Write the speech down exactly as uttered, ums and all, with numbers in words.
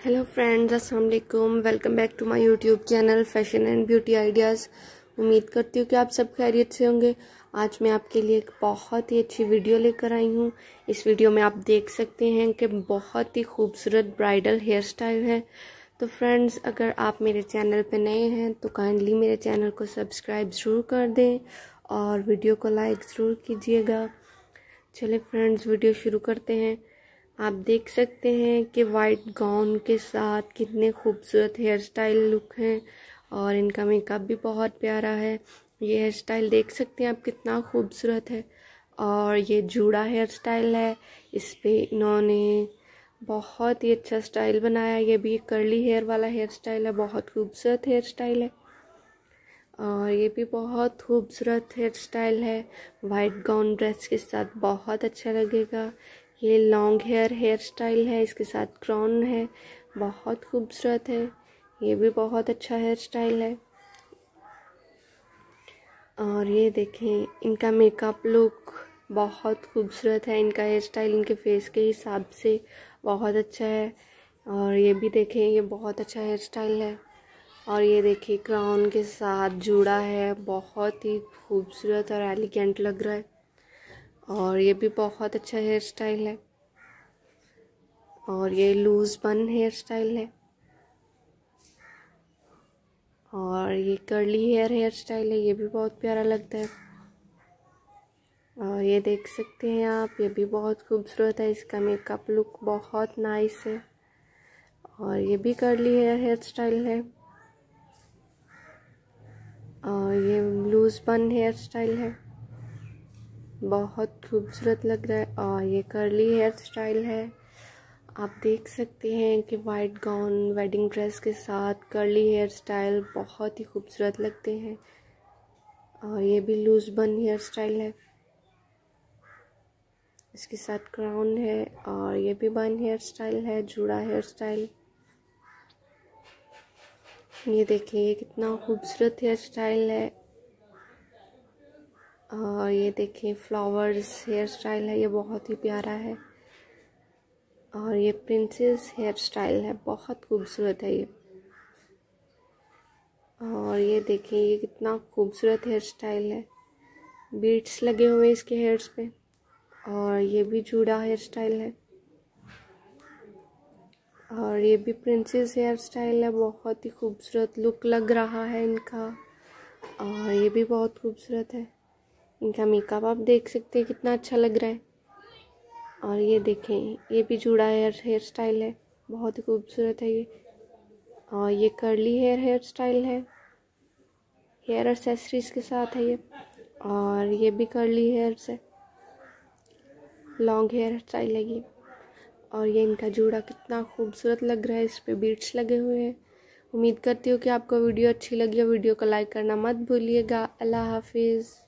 Hello friends, अस्सलाम वालेकुम। Welcome back to my YouTube channel fashion and beauty ideas. उम्मीद करती हूँ कि आप सब खैरियत से होंगे। आज मैं आपके लिए एक बहुत ही अच्छी वीडियो लेकर आई हूँ। इस वीडियो में आप देख सकते हैं कि बहुत ही खूबसूरत ब्राइडल हेयर स्टाइल है। तो फ्रेंड्स, अगर आप मेरे चैनल पर नए हैं तो काइंडली मेरे चैनल को सब्सक्राइब ज़रूर कर दें और वीडियो को लाइक ज़रूर कीजिएगा। चलिए फ्रेंड्स, वीडियो शुरू करते हैं। आप देख सकते हैं कि वाइट गाउन के साथ कितने खूबसूरत हेयर स्टाइल लुक हैं और इनका मेकअप भी बहुत प्यारा है। ये हेयर स्टाइल देख सकते हैं आप कितना खूबसूरत है और ये जूड़ा हेयर स्टाइल है। इस पे इन्होंने बहुत ही अच्छा स्टाइल बनाया। ये भी कर्ली हेयर वाला हेयर स्टाइल है, बहुत खूबसूरत हेयर स्टाइल है और ये भी बहुत खूबसूरत हेयर स्टाइल है। वाइट गाउन ड्रेस के साथ बहुत अच्छा लगेगा। ये लॉन्ग हेयर हेयर स्टाइल है, इसके साथ क्राउन है, बहुत खूबसूरत है। ये भी बहुत अच्छा हेयर स्टाइल है और ये देखें, इनका मेकअप लुक बहुत खूबसूरत है। इनका हेयर स्टाइल इनके फेस के हिसाब से बहुत अच्छा है और ये भी देखें, ये बहुत अच्छा हेयर स्टाइल है। और ये देखिए, क्राउन के साथ जूड़ा है, बहुत ही खूबसूरत और एलिगेंट लग रहा है और ये भी बहुत अच्छा हेयर स्टाइल है। और ये लूज बन हेयर स्टाइल है और ये कर्ली हेयर हेयर स्टाइल है, ये भी बहुत प्यारा लगता है। और ये देख सकते हैं आप, ये भी बहुत खूबसूरत है। इसका मेकअप लुक बहुत नाइस है और ये भी कर्ली हेयर हेयर स्टाइल है और ये लूज बन हेयर स्टाइल है, बहुत खूबसूरत लग रहा है। और ये कर्ली हेयर स्टाइल है। आप देख सकते हैं कि वाइट गाउन वेडिंग ड्रेस के साथ कर्ली हेयर स्टाइल बहुत ही खूबसूरत लगते हैं। और ये भी लूज बन हेयर स्टाइल है, इसके साथ क्राउन है और ये भी बन हेयर स्टाइल है, जूड़ा हेयर स्टाइल। ये देखिए, ये कितना खूबसूरत हेयर स्टाइल है और ये देखिए, फ्लावर्स हेयर स्टाइल है, ये बहुत ही प्यारा है। और ये प्रिंसेस हेयर स्टाइल है, बहुत खूबसूरत है ये। और ये देखिए, ये कितना खूबसूरत हेयर स्टाइल है, बीड्स लगे हुए इसके हेयर्स पे। और ये भी जूड़ा हेयर स्टाइल है और ये भी प्रिंसेस हेयर स्टाइल है, बहुत ही खूबसूरत लुक लग रहा है इनका और ये भी बहुत खूबसूरत है। इनका मेकअप आप देख सकते हैं कितना अच्छा लग रहा है। और ये देखें, ये भी जूड़ा हेयर हेयर स्टाइल है, बहुत ही खूबसूरत है ये। और ये कर्ली हेयर हेयर स्टाइल है, हेयर एक्सेसरीज के साथ है ये। और ये भी कर्ली हेयर से लॉन्ग हेयर स्टाइल है ये। और ये इनका जूड़ा कितना खूबसूरत लग रहा है, इस पे बीट्स लगे हुए हैं। उम्मीद करती हूँ कि आपको वीडियो अच्छी लगी हो। वीडियो को लाइक करना मत भूलिएगा। अल्लाह हाफिज़।